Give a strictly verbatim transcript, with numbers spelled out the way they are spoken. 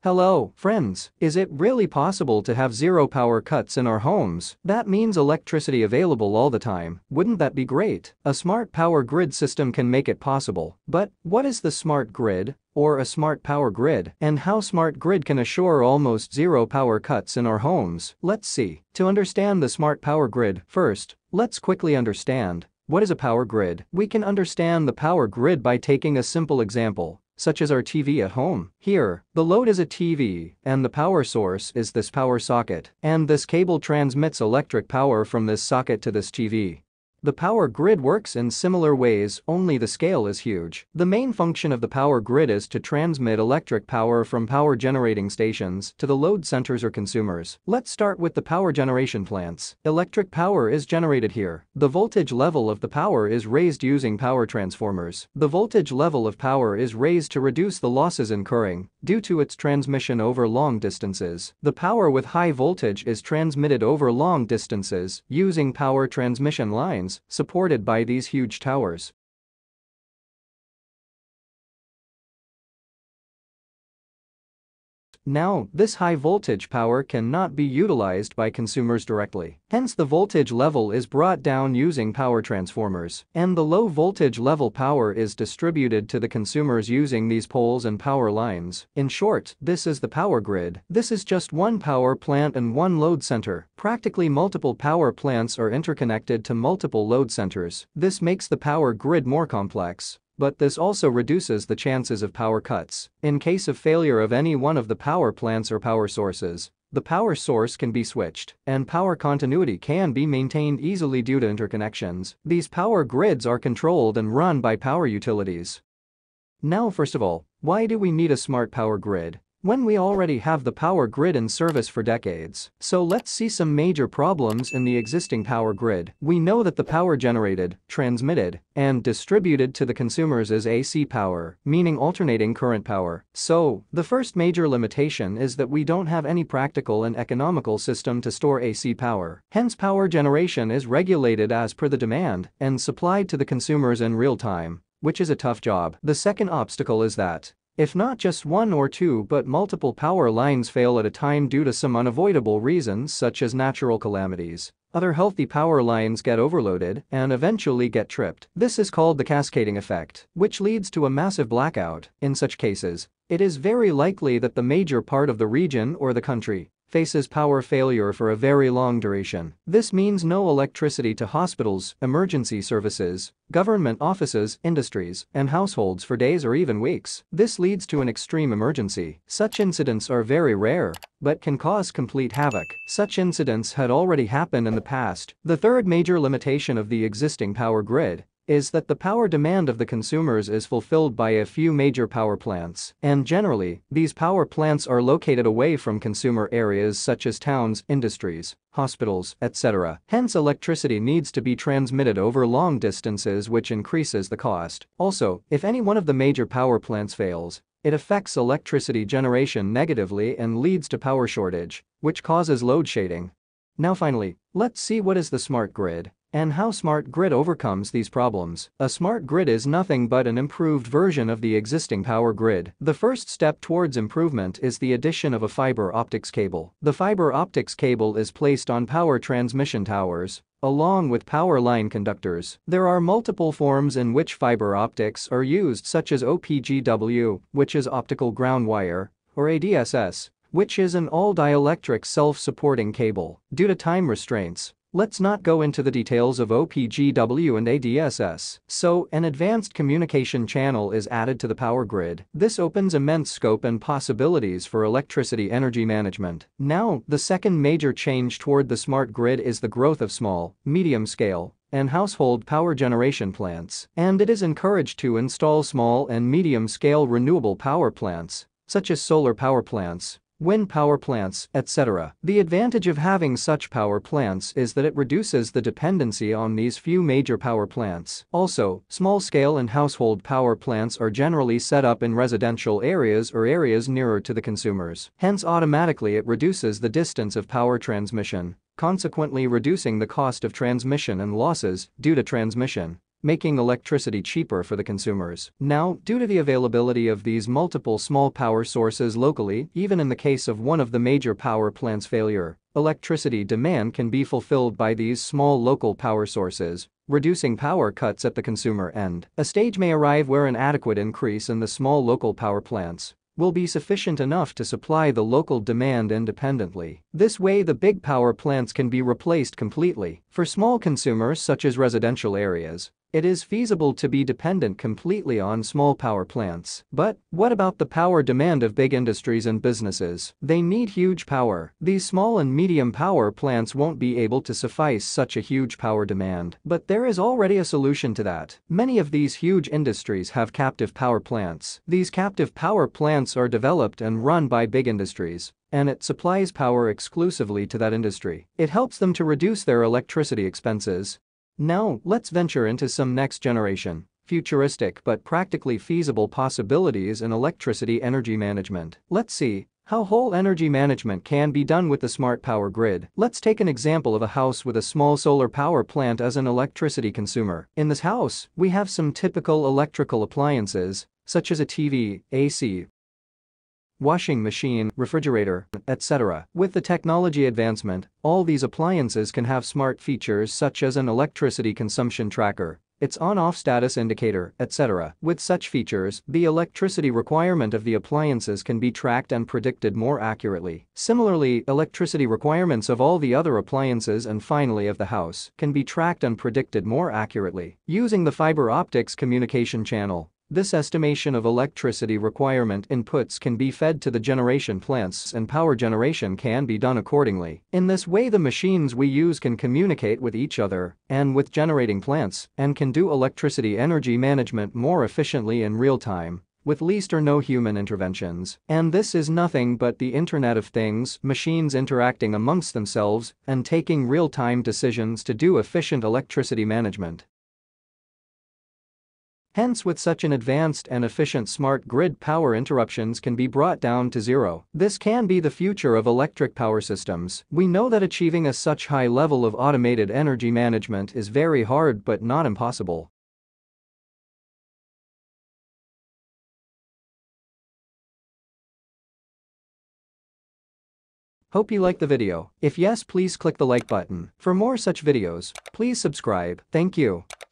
Hello, friends. Is it really possible to have zero power cuts in our homes? That means electricity available all the time. Wouldn't that be great? A smart power grid system can make it possible. But what is the smart grid, or a smart power grid, and how smart grid can assure almost zero power cuts in our homes? Let's see. To understand the smart power grid, first, let's quickly understand what is a power grid. We can understand the power grid by taking a simple example, such as our T V at home. Here, the load is a T V, and the power source is this power socket, and this cable transmits electric power from this socket to this T V. The power grid works in similar ways, only the scale is huge. The main function of the power grid is to transmit electric power from power generating stations to the load centers or consumers. Let's start with the power generation plants. Electric power is generated here. The voltage level of the power is raised using power transformers. The voltage level of power is raised to reduce the losses incurring due to its transmission over long distances. The power with high voltage is transmitted over long distances using power transmission lines supported by these huge towers. Now, this high voltage power cannot be utilized by consumers directly. Hence, the voltage level is brought down using power transformers, and the low voltage level power is distributed to the consumers using these poles and power lines. In short, this is the power grid. This is just one power plant and one load center. Practically multiple power plants are interconnected to multiple load centers. This makes the power grid more complex. But this also reduces the chances of power cuts. In case of failure of any one of the power plants or power sources, the power source can be switched, and power continuity can be maintained easily due to interconnections. These power grids are controlled and run by power utilities. Now, first of all, why do we need a smart power grid when we already have the power grid in service for decades? So let's see some major problems in the existing power grid. We know that the power generated, transmitted, and distributed to the consumers is A C power, meaning alternating current power. So, the first major limitation is that we don't have any practical and economical system to store A C power. Hence, power generation is regulated as per the demand and supplied to the consumers in real time, which is a tough job. The second obstacle is that if not just one or two but multiple power lines fail at a time due to some unavoidable reasons such as natural calamities, other healthy power lines get overloaded and eventually get tripped. This is called the cascading effect, which leads to a massive blackout. In such cases, it is very likely that the major part of the region or the country faces power failure for a very long duration. This means no electricity to hospitals, emergency services, government offices, industries, and households for days or even weeks. This leads to an extreme emergency. Such incidents are very rare, but can cause complete havoc. Such incidents had already happened in the past. The third major limitation of the existing power grid is that the power demand of the consumers is fulfilled by a few major power plants, and generally, these power plants are located away from consumer areas such as towns, industries, hospitals, et cetera. Hence, electricity needs to be transmitted over long distances, which increases the cost. Also, if any one of the major power plants fails, it affects electricity generation negatively and leads to power shortage, which causes load shedding. Now finally, let's see what is the smart grid and how smart grid overcomes these problems. A smart grid is nothing but an improved version of the existing power grid. The first step towards improvement is the addition of a fiber optics cable. The fiber optics cable is placed on power transmission towers, along with power line conductors. There are multiple forms in which fiber optics are used, such as O P G W, which is optical ground wire, or A D S S, which is an all-dielectric self-supporting cable. Due to time restraints, let's not go into the details of O P G W and A D S S. So, an advanced communication channel is added to the power grid. This opens immense scope and possibilities for electricity energy management. Now, the second major change toward the smart grid is the growth of small, medium-scale, and household power generation plants. And it is encouraged to install small and medium-scale renewable power plants, such as solar power plants, wind power plants, et cetera. The advantage of having such power plants is that it reduces the dependency on these few major power plants. Also, small-scale and household power plants are generally set up in residential areas or areas nearer to the consumers. Hence, automatically it reduces the distance of power transmission, consequently reducing the cost of transmission and losses due to transmission. making electricity cheaper for the consumers. Now, due to the availability of these multiple small power sources locally, even in the case of one of the major power plants' failure, electricity demand can be fulfilled by these small local power sources, reducing power cuts at the consumer end. A stage may arrive where an adequate increase in the small local power plants will be sufficient enough to supply the local demand independently. This way, the big power plants can be replaced completely. For small consumers such as residential areas, it is feasible to be dependent completely on small power plants. But what about the power demand of big industries and businesses? They need huge power. These small and medium power plants won't be able to suffice such a huge power demand. But there is already a solution to that. Many of these huge industries have captive power plants. These captive power plants are developed and run by big industries, and it supplies power exclusively to that industry. It helps them to reduce their electricity expenses. Now, let's venture into some next-generation, futuristic but practically feasible possibilities in electricity energy management. Let's see how whole energy management can be done with the smart power grid. Let's take an example of a house with a small solar power plant as an electricity consumer. In this house, we have some typical electrical appliances, such as a T V, A C, washing machine, refrigerator, et cetera. With the technology advancement, all these appliances can have smart features such as an electricity consumption tracker, its on-off status indicator, et cetera. With such features, the electricity requirement of the appliances can be tracked and predicted more accurately. Similarly, electricity requirements of all the other appliances and finally of the house can be tracked and predicted more accurately. Using the fiber optics communication channel, this estimation of electricity requirement inputs can be fed to the generation plants and power generation can be done accordingly. In this way, the machines we use can communicate with each other and with generating plants and can do electricity energy management more efficiently in real time, with least or no human interventions. And this is nothing but the Internet of Things, machines interacting amongst themselves and taking real-time decisions to do efficient electricity management. Hence, with such an advanced and efficient smart grid, power interruptions can be brought down to zero. This can be the future of electric power systems. We know that achieving a such high level of automated energy management is very hard but not impossible. Hope you liked the video. If yes, please click the like button. For more such videos, please subscribe. Thank you.